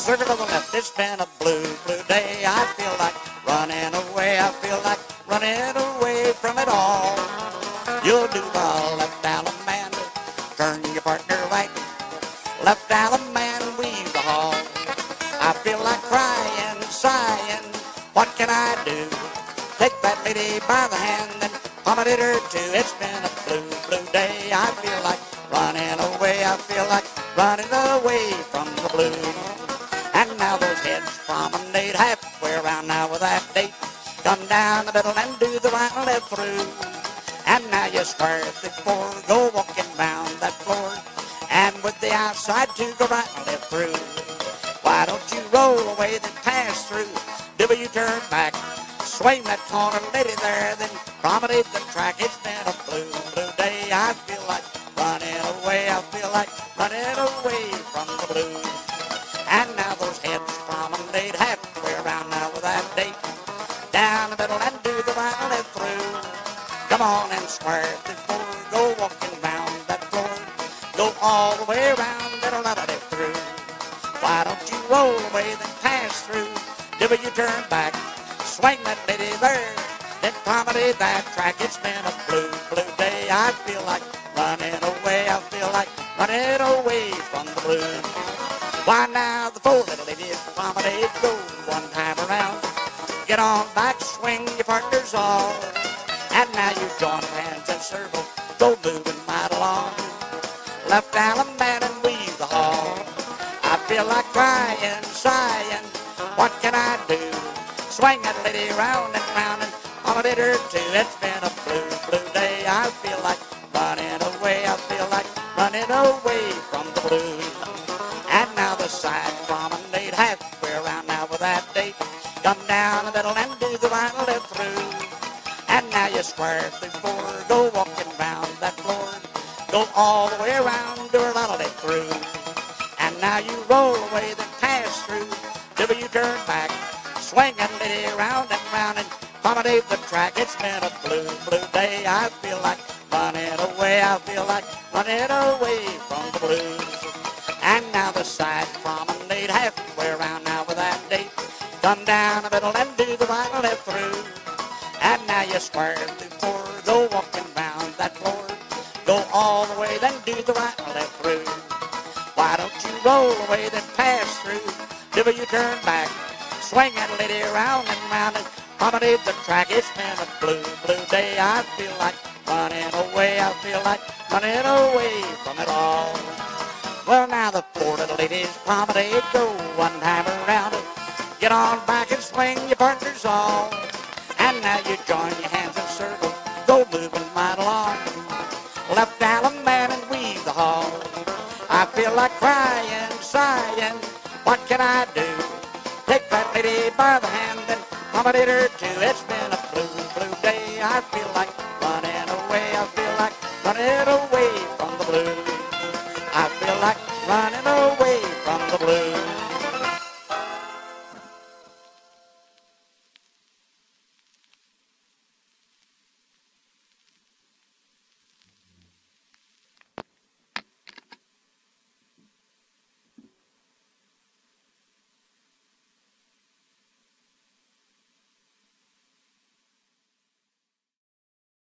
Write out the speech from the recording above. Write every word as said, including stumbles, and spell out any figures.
circle to the left. It's been a blue, blue day. I feel like running away. I feel like running away from it all. You'll do the left Allemande, turn your partner right. Left Allemande, weave the hall. I feel like crying, sighing. What can I do? Take that lady by the hand and accommodate her too. It's been a blue, blue day. I feel like running away. I feel like running away from the blues. And now those heads promenade halfway around now with that date. Come down the middle and do the right and left through. And now you square the four, go walking round that floor. And with the outside two, go right and left through. Why don't you roll away, then pass through? Do you turn back? Swing that corner lady there, then promenade the track. It's been a blue, blue day. I feel like running away. I feel like running away from the blues. And now those heads promenade halfway around now with that date. Down the middle and do the right and left through. Come on and square the four, go walking round that floor. Go all the way around and a lot of left through. Why don't you roll away, then pass through? Do you turn back? Swing that lady there, then promenade that track. It's been a blue, blue day. I feel like running away. I feel like running away from the blues. Why now the four little ladies promenade, go one time around. Get on back, swing your partners all. And now you join hands and circle, go moving right along. Left Allemande and weave the hall. I feel like crying, sighing. What can I do? Swing that lady round and round and accommodate her too. It's been a blue, blue day. I feel like running away. I feel like running away from the blues. And now the side promenade halfway around now with that date. Come down the middle and do the right and left through. And now you square through four, go walking round that floor. Go all the way around, do a lot of it through. And now you roll away, then pass through. Do you turn back? Swing that lady round and round and accommodate the track. It's been a blue, blue day. I feel like running away. I feel like running away from the blues. And now the side promenade halfway around now with that date. Come down the middle and do the right and left through. And now you square through four, go walking round that floor. Go all the way, then do the right and left through. Why don't you roll away, then pass through? Do you turn back? Swing that lady round and round and promenade the track. It's been a blue, blue day. I feel like running away. I feel like running away from it all. Well, now the four little ladies promenade, go one time around. Get on back and swing your partners all. And now you join your hands in circle, go moving right along. Left Allemande and weave the hall. I feel like crying, sighing. What can I do? Take that lady by the hand and accommodate her too. It's been a blue, blue day. I feel like